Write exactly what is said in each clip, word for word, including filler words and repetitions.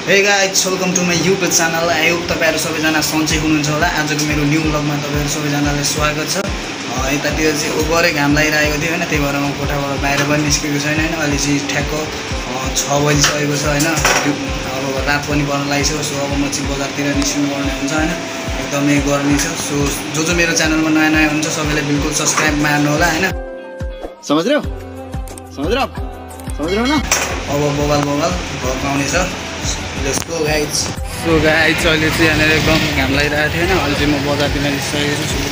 Hey guys, welcome to my YouTube channel. I hope तपाईहरु सबैजना सन्चै हुनुहुन्छ होला। आजको मेरो न्यू ब्लगमा तपाईहरु सबैजनालाई स्वागत छ। यतातिर चाहिँ ओभरै घाम लागिरहेको थियो हैन, त्यही भएर म कोठाबाट बाहिर पनि निस्केको छैन हैन। अहिले चाहिँ ठ्याक्क छ बजी सकेको छ हैन। अब रात पनि पर्न लागिसक्यो, सो अब म चाहिँ बजारतिर निस्किनु पर्ने हुन्छ हैन। एकदमै गर्मी छ। सो जो जो मेरो च्यानलमा नयाँ नयाँ हुन्छ सबैले बिल्कुल सब्स्क्राइब मार्नु होला हैन। समझ रहे हो? समझ रहे हो? समझ रहे हो ना? अब बबाल बबाल भगाउने छ। Let's go guys. So guys, अहिले चाहिँ यहाँनिर एकदम घाम लागिरहेको थियो हैन। अहिले चाहिँ म बजारतिर निस्किसकेको छु।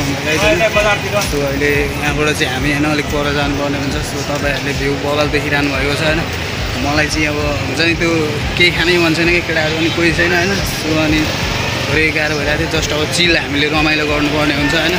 सो अहिले यहाँबाट चाहिँ हामी हैन अलिक पर जानुपर्ने हुन्छ। सो तपाईहरुले भ्यू बबाल देखिरहनु भएको छ हैन। मलाई चाहिँ अब हुन्छ नि त्यो केही खानै मन छैन कि केटाहरु पनि कोही छैन हैन। सो अनि थोरै गाह्रो भइरहेको थियो। जस्ट अब चिल हामीले रमाइलो गर्नुपर्ने हुन्छ हैन।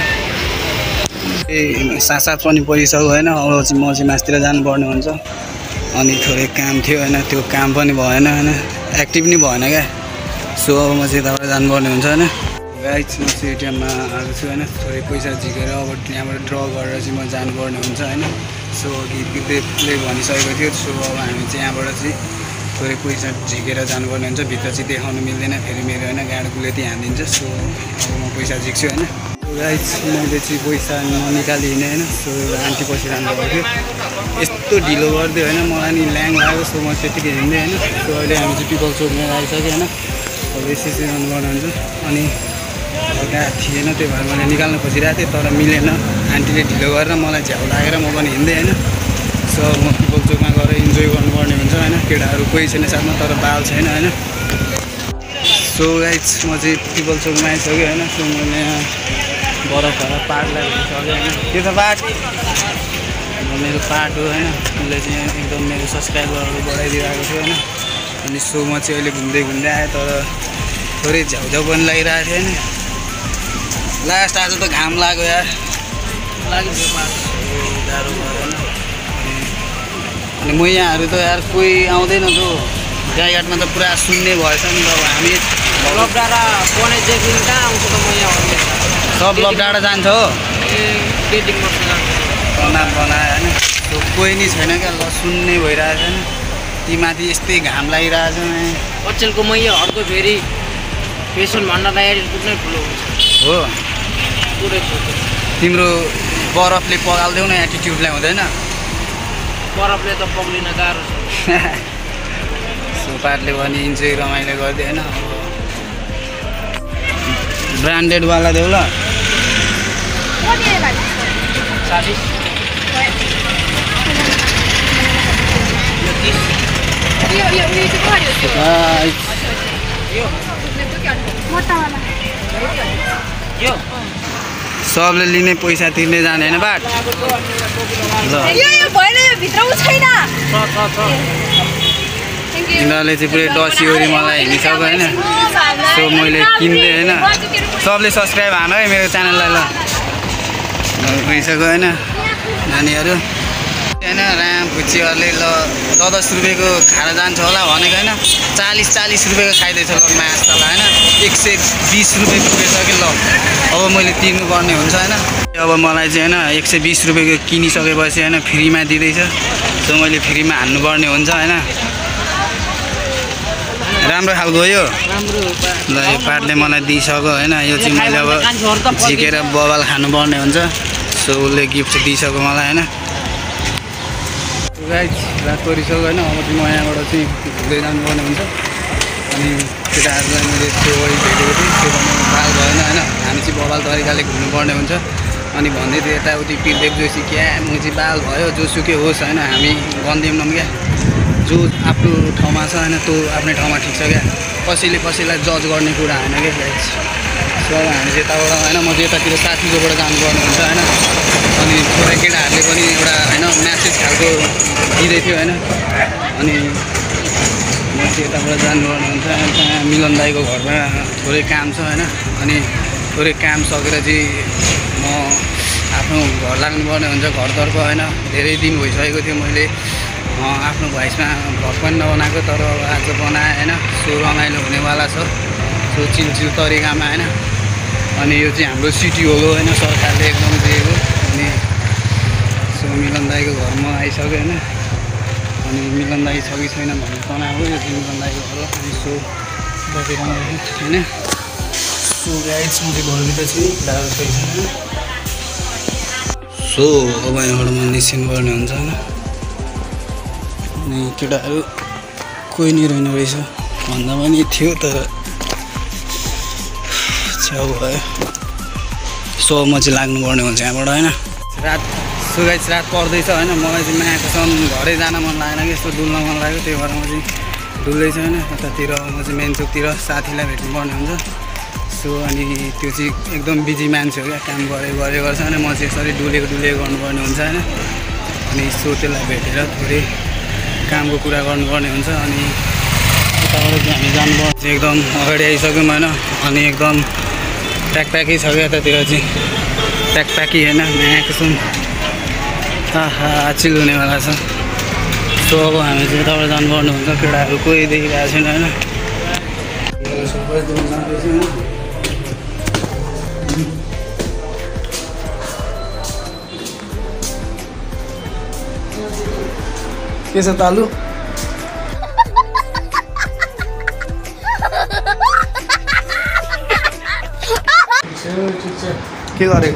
ए सात सात पनि परिसक्यो हैन। अब चाहिँ म चाहिँ मासतिर जानुपर्ने हुन्छ। अनि थोरै काम थियो हैन, त्यो काम पनि भएन हैन, एक्टिभ नि भएन क्या। सो अब म चाहिँ यताबाट जानुपर्ने हुन्छ हैन। गाइस म चाहिँ एटिएममा आएको छु हैन। थोरै पैसा झिकेर अब त्यहाँबाट ड्र गरेर चाहिँ म जानुपर्ने हुन्छ हैन। सो गीत गीतले प्ले भनिसकेको थियो। सो अब हामी चाहिँ यहाँबाट चाहिँ थोरै पैसा झिकेर जानुपर्ने हुन्छ। भित्र चाहिँ देखाउनु मिल्दैन, फेरि मेरो हैन गाडीले त्यही हानिदिन्छ। सो अब म पैसा झिक्छु हैन। गाइस मैले चाहिँ पैसा ननिकालिने हैन। सो आन्टी बसिरहनु भएको थियो, यस्तो ढिलो गरिदियो हैन, मलाई नि ल्याङ लाग्यो। सो म त्यतिकै हिँड्दै हैन। सो अहिले हामी चाहिँ पिपल चोकमा आइसक्यो हैन। अब यसरी जानुपर्ने हुन्छ। अनि हल्का थिएन, त्यही भएर मैले निकाल्न खोजिरहेको थिएँ तर मिलेन। आन्टीले ढिलो गरेर मलाई झ्याउ लागेर म पनि हिँड्दै हैन। सो म पिपल चोकमा गएर इन्जोय गर्नुपर्ने हुन्छ हैन। केटाहरू कोही छैन साथमा, तर बाल छैन हैन। सो गाइस म चाहिँ पिपल चोकमा आइसक्यो हैन। सो मैले यहाँ बरफ भएर पाट लगाइसक्यो हैन। के छ पाट? मेरो पाट हो हैन। उसले चाहिँ एकदम मेरो सब्सक्राइबरहरू बढाइदिरहेको थियो हैन। अनि सो म चाहिँ अहिले घुम्दै घुम्दै आएँ, तर थोरै झ्याउझ्याउ पनि लागिरहेको थियो हैन। लास्ट आज त घाम लाग्यो यार, लाग्यो गाह्रो भयो हैन। अनि म यहाँहरू त यार कोही आउँदैन त, गाईघाटमा त पुरा सुन्ने भएछ नि त। अब हामी लबडाँडा बनेदेखि कहाँ आउँछ त म यहाँ सब लबडाँडा जान्छ हो, डेटिङ गर्छ जान्छ बना बनायो होइन। त्यो कोही नि छैन क्या, ल सुन्ने भइरहेको छैन। ती माथि यस्तै घाम लागिरहेछ अचेलको मैया हर्को फेरि फेसन भण्डार एयरपोर्ट नै ठुलो हुन्छ हो। पुरै तिम्रो बरफले पगाल्दैउ न, एटिट्युडलाई हुँदैन? बरफले त पग्लिन गाह्रो छ। सुपारले पनि इन्जोय रमाइलो गरिदियो होइन। ब्रान्डेडवाला देऊ ल। चालिस सबले लिने पैसा तिर्ने जाने होइन बाट। यिनीहरूले चाहिँ पुरै डसिओरी मलाई हिँडिसक्यो होइन। सो मैले किन्दै होइन, सबले सब्सक्राइब हान है मेरो च्यानललाई ल। भइसक्यो होइन नानीहरू होइन। राम खुच्चीहरूले ल दस दस रुपियाँको खाना जान्छ होला भनेको होइन, चालिस चालिस रुपियाँको खाइदिएछ ल मासतला होइन। एक सय बिस रुपियाँ पुगेछ कि ल। अब मैले तिर्नुपर्ने हुन्छ होइन। अब मलाई चाहिँ होइन एक सय बिस रुपियाँको किनिसकेपछि होइन फ्रीमा दिँदैछ। सो मैले फ्रीमा हान्नुपर्ने हुन्छ होइन। राम्रो खालको यो ल, यो पाटले मलाई दिइसक्यो होइन। यो चाहिँ मैले अब झिकेर बबाल खानुपर्ने हुन्छ। सो उसले गिफ्ट दिइसक्यो मलाई होइन। गाइस रात परिसक्यो होइन। अब चाहिँ म यहाँबाट चाहिँ घुम्दै जानुपर्ने हुन्छ। अनि केटाहरूलाई मैले त्यो वरि भेटेको थिएँ, त्यो भने बाल भएन होइन। हामी चाहिँ बबाल तरिकाले घुम्नुपर्ने हुन्छ। अनि भन्दै थियो यताउति पिरदेव जोशी क्या म चाहिँ बाल भयो जोसुकै होस् होइन, हामी गन्दिएनौँ क्या। जो आफ्नो ठाउँमा छ होइन त्यो आफ्नै ठाउँमा ठिक छ क्या। कसैले कसैलाई जज गर्ने कुरा होइन क्या गाइस। सो अब हामी चाहिँ यताबाट होइन, म चाहिँ यतातिर साथीकोबाट जानुपर्ने हुन्छ होइन। अनि थोरै केटाहरूले पनि एउटा होइन म्यासेज खालको दिँदै थियो होइन। अनि म चाहिँ यताबाट जानुपर्ने हुन्छ। त्यहाँ मिलन दाईको घरमा थोरै काम छ होइन। अनि थोरै काम सकेर चाहिँ म आफ्नो घर लाग्नुपर्ने हुन्छ, घरतर्फ होइन। धेरै दिन भइसकेको थियो मैले आफ्नो भोइसमा भ्लग पनि नबनाएको, तर आज बनाएँ होइन। सो रमाइलो हुनेवाला छ, सो चिल चिल तरिकामा होइन। अनि यो चाहिँ हाम्रो सिटी होल हो होइन, सरकारले एकदम दिएको। अनि सो मिलन दाईको घरमा आइसक्यो होइन। अनि मिलन दाई छ कि छैन भन्ने तनाव यो चाहिँ मिलन दाईको होला अनि सो बसिरहनु होइन सो गाइड्स म चाहिँ घरभित्र छु दादा कोही छैन सो अब यहाँबाट म निस्किनुपर्ने हुन्छ होइन अनि केटाहरू कोही नै रहेन रहेछ भन्दा पनि थियो तर छेउ भयो सो म चाहिँ लाग्नुपर्ने हुन्छ यहाँबाट होइन रात सो गाइस रात पर्दैछ होइन मलाई चाहिँ मायाकोसम्म घरै जान मन लागेन कि यस्तो डुल्न मन लाग्यो त्यही भएर म चाहिँ डुल्दैछु होइन यतातिर म चाहिँ मेन चोकतिर साथीलाई भेट्नुपर्ने हुन्छ सो अनि त्यो चाहिँ एकदम बिजी मान्छे हो क्या काम गरे गरे गर्छ होइन म चाहिँ यसरी डुलेको डुलेको गर्नुपर्ने हुन्छ होइन अनि सो त्यसलाई भेटेर थोरै कामको कुरा गर्नुपर्ने हुन्छ अनि यताबाट चाहिँ हामी जानुपर्छ एकदम अगाडि आइसक्यौँ होइन अनि एकदम प्याकप्याकै छ क्या यतातिर चाहिँ प्याकप्याकी होइन मायाको सुन आहा चिल हुनेवाला छ सो अब हामी चाहिँ यताबाट जानुपर्ने हुन्छ केटाहरू कोही देखिरहेको छैन होइन के छ तालु के गरेको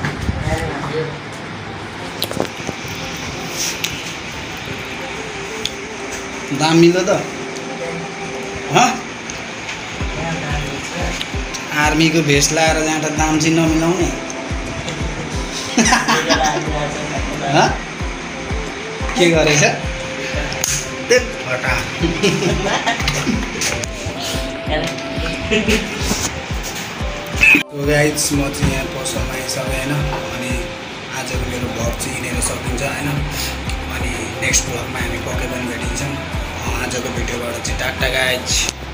दाम मिल्यो त आर्मीको भेस्ट लगाएर जाँदा दाम चाहिँ नमिलाउने के गरेछ फटा गाइड्स म चाहिँ यहाँ पसलमा आइसकेँ होइन अनि आजको मेरो भ्लग चाहिँ यिनीहरू सकिन्छ होइन अनि नेक्स्ट भ्लगमा हामी पक्कै पनि भेटिन्छौँ आजको भिडियोबाट चाहिँ टाटा गाइड्स